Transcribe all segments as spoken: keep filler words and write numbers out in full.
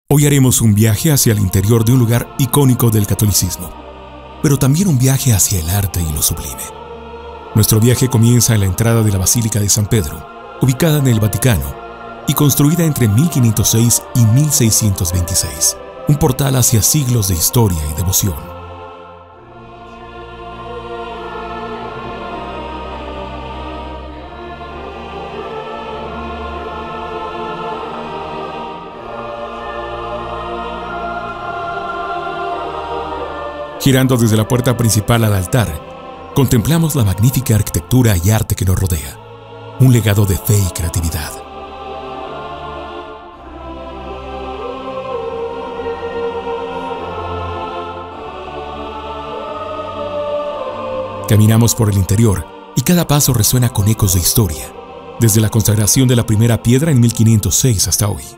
Hoy haremos un viaje hacia el interior de un lugar icónico del catolicismo, pero también un viaje hacia el arte y lo sublime. Nuestro viaje comienza en la entrada de la Basílica de San Pedro, ubicada en el Vaticano y construida entre mil quinientos seis y mil seiscientos veintiséis, un portal hacia siglos de historia y devoción. Girando desde la puerta principal al altar, contemplamos la magnífica arquitectura y arte que nos rodea, un legado de fe y creatividad. Caminamos por el interior y cada paso resuena con ecos de historia, desde la consagración de la primera piedra en mil quinientos seis hasta hoy.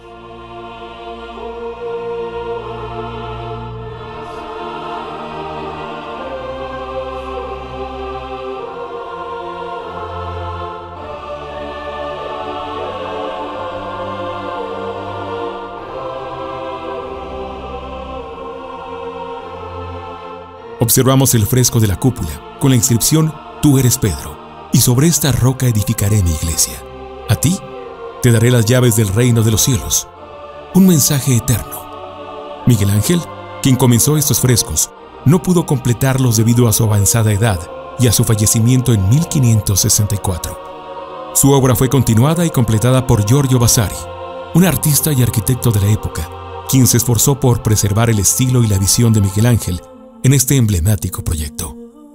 Observamos el fresco de la cúpula con la inscripción «Tú eres Pedro, y sobre esta roca edificaré mi iglesia. A ti te daré las llaves del reino de los cielos». Un mensaje eterno. Miguel Ángel, quien comenzó estos frescos, no pudo completarlos debido a su avanzada edad y a su fallecimiento en mil quinientos sesenta y cuatro. Su obra fue continuada y completada por Giorgio Vasari, un artista y arquitecto de la época, quien se esforzó por preservar el estilo y la visión de Miguel Ángel en este emblemático proyecto.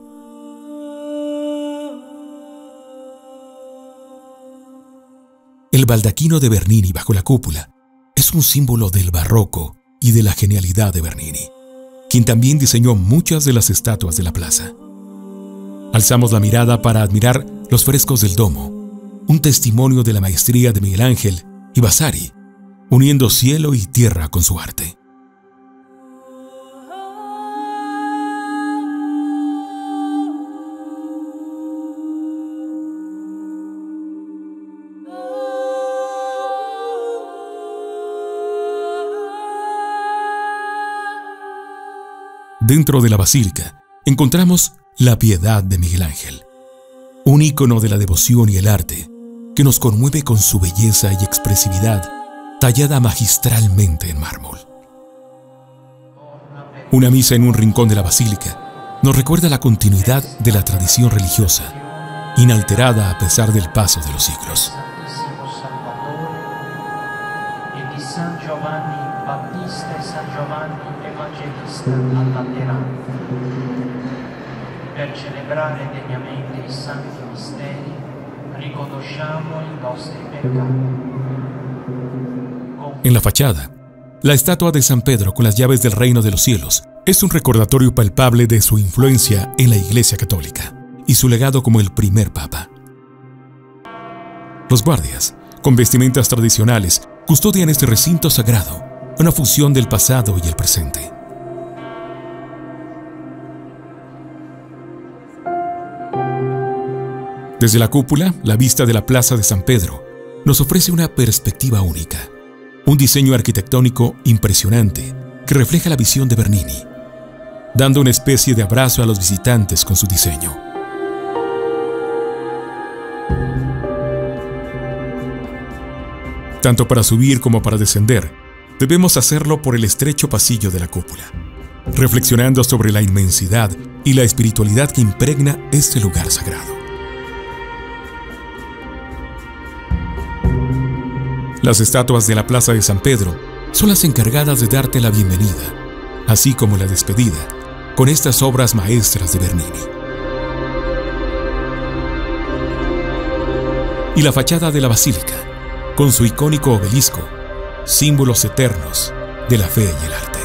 El baldaquino de Bernini bajo la cúpula es un símbolo del barroco y de la genialidad de Bernini, quien también diseñó muchas de las estatuas de la plaza. Alzamos la mirada para admirar los frescos del domo, un testimonio de la maestría de Miguel Ángel y Vasari, uniendo cielo y tierra con su arte. Dentro de la basílica encontramos la Piedad de Miguel Ángel, un ícono de la devoción y el arte que nos conmueve con su belleza y expresividad tallada magistralmente en mármol. Una misa en un rincón de la basílica nos recuerda la continuidad de la tradición religiosa, inalterada a pesar del paso de los siglos. Al Laterano, per celebrare degnamente i santi misteri, riconosciamo i nostri peccati. En la fachada, la estatua de San Pedro con las llaves del reino de los cielos es un recordatorio palpable de su influencia en la Iglesia Católica y su legado como el primer papa. Los guardias, con vestimentas tradicionales, custodian este recinto sagrado, una fusión del pasado y el presente. Desde la cúpula, la vista de la Plaza de San Pedro nos ofrece una perspectiva única, un diseño arquitectónico impresionante que refleja la visión de Bernini, dando una especie de abrazo a los visitantes con su diseño. Tanto para subir como para descender, debemos hacerlo por el estrecho pasillo de la cúpula, reflexionando sobre la inmensidad y la espiritualidad que impregna este lugar sagrado. Las estatuas de la Plaza de San Pedro son las encargadas de darte la bienvenida, así como la despedida, con estas obras maestras de Bernini. Y la fachada de la basílica, con su icónico obelisco, símbolos eternos de la fe y el arte.